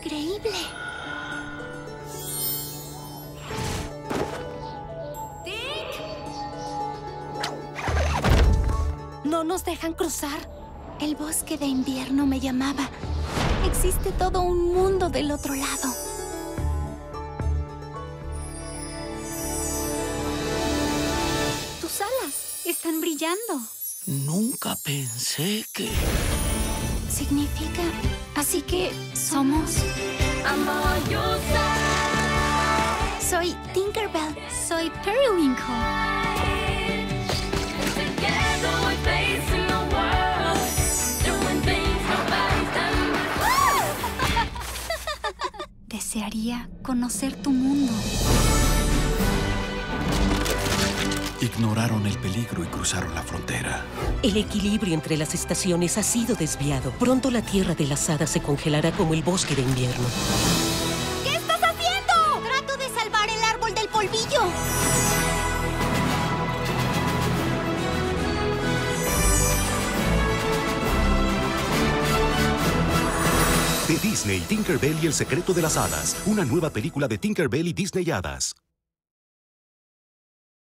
increíble! ¡Tink! No nos dejan cruzar. El bosque de invierno me llamaba. Existe todo un mundo del otro lado. Tus alas están brillando. Nunca pensé que... Significa... Así que somos... Soy Tinkerbell. Soy Periwinkle. Desearía conocer tu mundo. Ignoraron el peligro y cruzaron la frontera. El equilibrio entre las estaciones ha sido desviado. Pronto la tierra de las hadas se congelará como el bosque de invierno. ¿Qué estás haciendo? Trato de salvar el árbol del polvillo. De Disney, Tinkerbell y el secreto de las hadas. Una nueva película de Tinkerbell y Disney Hadas.